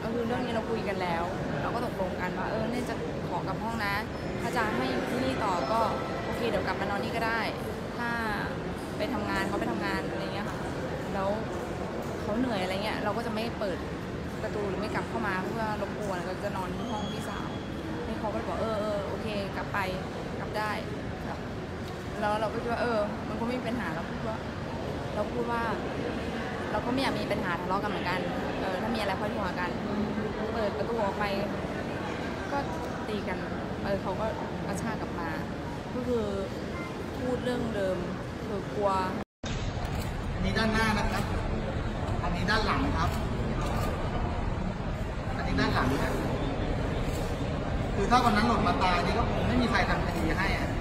ก็คือเรื่องนี้เราคุยกันแล้วเราก็ตกลงกันว่าเนี่ยจะขอกลับห้องนะถ้าจะให้อยู่ที่นี่ต่อก็โอเคเดี๋ยวกลับมานอนนี่ก็ได้ถ้าไปทำงานเขาไปทำงานอะไรเงี้ยค่ะแล้วเขาเหนื่อยอะไรเงี้ยเราก็จะไม่เปิดประตูหรือไม่กลับเข้ามาเพื่อรบกวนก็จะนอนที่ห้องพี่สาวให้เขาก็บอกโอเคกลับไปกลับได้แล้วเราก็คิดว่ามันก็ไม่มีปัญหาเราพูดว่าเราก็ไม่อยากมีปัญหาทะเลาะกันเหมือนกันถ้ามีอะไรค่อยโทรหากันเปิดประตูออกไปก็ตีกันเขาก็กระชากกลับมาก็คือพูดเรื่องเดิมคือกลัวอันนี้ด้านหน้านะครับอันนี้ด้านหลังครับอันนี้ด้านหลังนะคือถ้าวันนั้นหล่นมาตายนี่ก็คงไม่มีใครทำคดีให้